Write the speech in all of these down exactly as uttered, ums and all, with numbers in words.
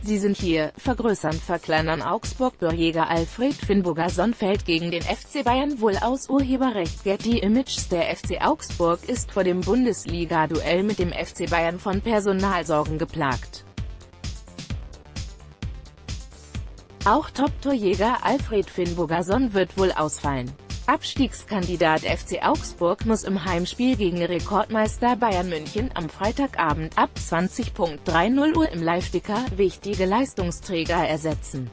Sie sind hier, vergrößern, verkleinern. Augsburg-Torjäger Alfred Finnbogason fällt gegen den F C Bayern wohl aus. Urheberrecht Getty Images. Der F C Augsburg ist vor dem Bundesliga-Duell mit dem F C Bayern von Personalsorgen geplagt. Auch Top-Torjäger Alfred Finnbogason wird wohl ausfallen. Abstiegskandidat F C Augsburg muss im Heimspiel gegen Rekordmeister Bayern München am Freitagabend ab zwanzig Uhr dreißig Uhr im Live-Ticker wichtige Leistungsträger ersetzen.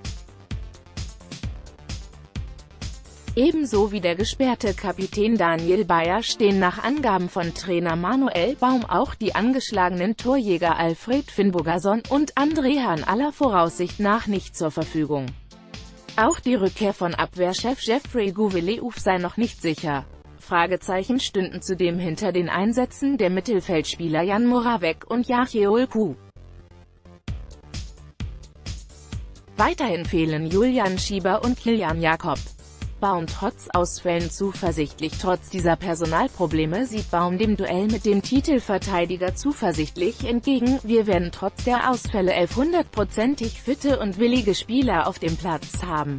Ebenso wie der gesperrte Kapitän Daniel Bayer stehen nach Angaben von Trainer Manuel Baum auch die angeschlagenen Torjäger Alfred Finnbogason und André Hahn aller Voraussicht nach nicht zur Verfügung. Auch die Rückkehr von Abwehrchef Jeffrey Gouveliouf sei noch nicht sicher. Fragezeichen stünden zudem hinter den Einsätzen der Mittelfeldspieler Jan Moravec und Yacheol Pou. Weiterhin fehlen Julian Schieber und Kilian Jakob. Baum trotz Ausfällen zuversichtlich. Trotz dieser Personalprobleme sieht Baum dem Duell mit dem Titelverteidiger zuversichtlich entgegen. Wir werden trotz der Ausfälle elf hundertprozentig fitte und willige Spieler auf dem Platz haben.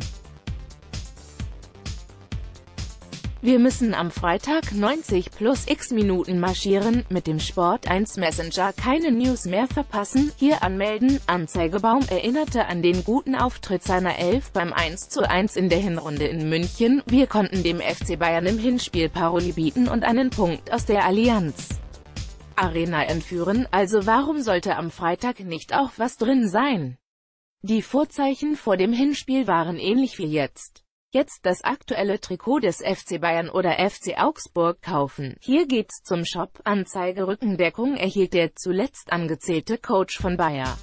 Wir müssen am Freitag neunzig plus x Minuten marschieren, mit dem Sport eins Messenger keine News mehr verpassen, hier anmelden. Anzeige. Baum erinnerte an den guten Auftritt seiner Elf beim eins zu eins in der Hinrunde in München. Wir konnten dem F C Bayern im Hinspiel Paroli bieten und einen Punkt aus der Allianz Arena entführen, also warum sollte am Freitag nicht auch was drin sein? Die Vorzeichen vor dem Hinspiel waren ähnlich wie jetzt. Jetzt das aktuelle Trikot des F C Bayern oder F C Augsburg kaufen. Hier geht's zum Shop. Anzeige. Rückendeckung erhielt der zuletzt angezählte Coach von Bayer.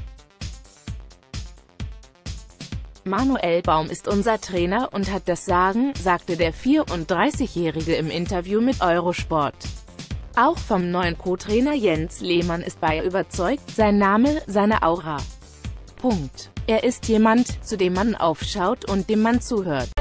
Manuel Baum ist unser Trainer und hat das Sagen, sagte der vierunddreißigjährige im Interview mit Eurosport. Auch vom neuen Co-Trainer Jens Lehmann ist Bayer überzeugt. Sein Name, seine Aura. Punkt. Er ist jemand, zu dem man aufschaut und dem man zuhört.